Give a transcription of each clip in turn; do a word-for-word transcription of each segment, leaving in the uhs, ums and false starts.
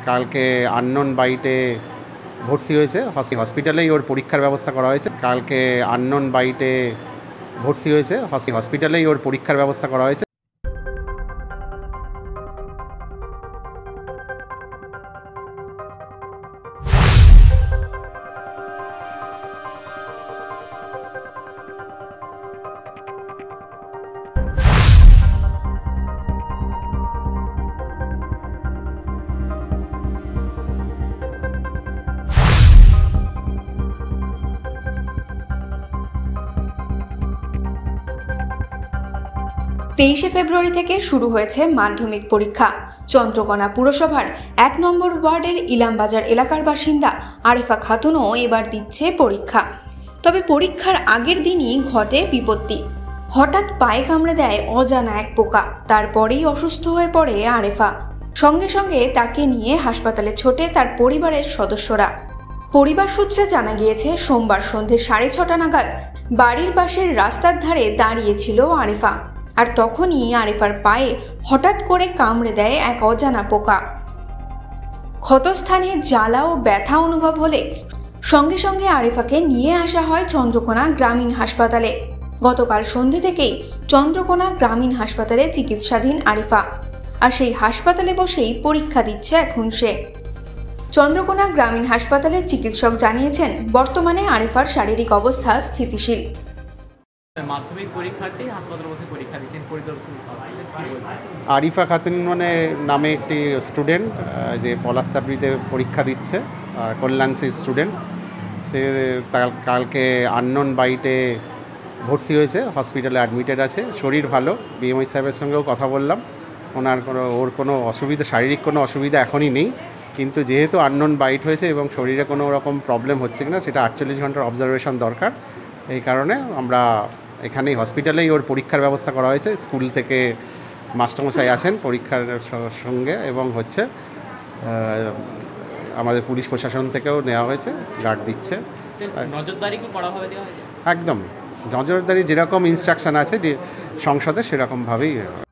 কালকে আননোন বাইটে ভর্তি হয়েছে, হসপিটালেই ওর পরীক্ষার ব্যবস্থা করা হয়েছে। কালকে আননোন বাইটে ভর্তি হয়েছে, হসপিটালেই ওর পরীক্ষার ব্যবস্থা করা হয়েছে। তেইশে ফেব্রুয়ারি থেকে শুরু হয়েছে মাধ্যমিক পরীক্ষা। চন্দ্রকোনা পুরসভার এক নম্বর ওয়ার্ডের ইলামবাজার এলাকার বাসিন্দা আরেফা খাতুনও এবার দিচ্ছে পরীক্ষা। তবে পরীক্ষার আগের দিনই ঘটে বিপত্তি। হঠাৎ পায়ে কামড়ে দেয় অজানা এক পোকা। তারপরেই অসুস্থ হয়ে পড়ে আরেফা। সঙ্গে সঙ্গে তাকে নিয়ে হাসপাতালে ছোটে তার পরিবারের সদস্যরা। পরিবার সূত্রে জানা গিয়েছে, সোমবার সন্ধে সাড়ে ছটা নাগাদ বাড়ির পাশের রাস্তার ধারে দাঁড়িয়েছিল আরেফা। আর তখনই আরেফার পায়ে হঠাৎ করে কামড়ে দেয় এক অজানা পোকা। ক্ষতস্থানে জ্বালা ও ব্যথা অনুভব হলে সঙ্গে সঙ্গে আরেফাকে নিয়ে আসা হয় চন্দ্রকোনা গ্রামীণ হাসপাতালে। গতকাল সন্ধে থেকেই চন্দ্রকোনা গ্রামীণ হাসপাতালে চিকিৎসাধীন আরেফা। আর সেই হাসপাতালে বসেই পরীক্ষা দিচ্ছে এখন সে। চন্দ্রকোনা গ্রামীণ হাসপাতালের চিকিৎসক জানিয়েছেন, বর্তমানে আরেফার শারীরিক অবস্থা স্থিতিশীল। মাধ্যমিক পরীক্ষার্থী হাসপাতালে বসে পরীক্ষা দিচ্ছেন পরিদর্শন। আরিফা খাতুন মানে নামে একটি স্টুডেন্ট যে পলাশচাবড়িতে পরীক্ষা দিচ্ছে, কল্যাণশ্রী স্টুডেন্ট। সে কালকে আননোন বাইটে ভর্তি হয়েছে, হসপিটালে অ্যাডমিটেড আছে, শরীর ভালো। বিএমআই সাহেবের সঙ্গেও কথা বললাম, ওনার কোনো ওর কোনো অসুবিধা, শারীরিক কোনো অসুবিধা এখনই নেই। কিন্তু যেহেতু আননোন বাইট হয়েছে এবং শরীরে কোনো রকম প্রবলেম হচ্ছে কিনা সেটা আটচল্লিশ ঘন্টার অবজারভেশন দরকার। এই কারণে আমরা এখানেই হসপিটালেই ওর পরীক্ষার ব্যবস্থা করা হয়েছে। স্কুল থেকে মাস্টারমশাই আসেন পরীক্ষার সঙ্গে, এবং হচ্ছে আমাদের পুলিশ প্রশাসন থেকেও নেওয়া হয়েছে, গার্ড দিচ্ছে। নজরদারি কি করা হবে? একদম নজরদারি যেরকম ইনস্ট্রাকশন আছে সংসদে সেরকমভাবেই।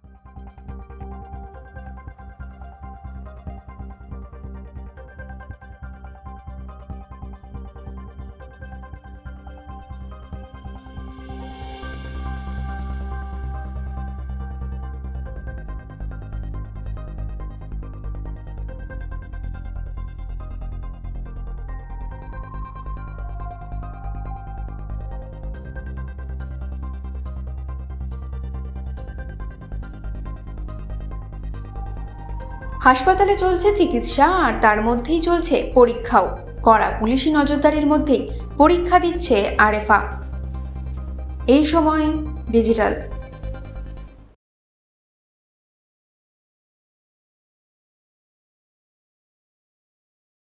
হাসপাতালে চলছে চিকিৎসা, আর তার মধ্যেই চলছে পরীক্ষাও। কড়া পুলিশি নজরদারির মধ্যেই পরীক্ষা দিচ্ছে আরেফা। এই সময় ডিজিটাল।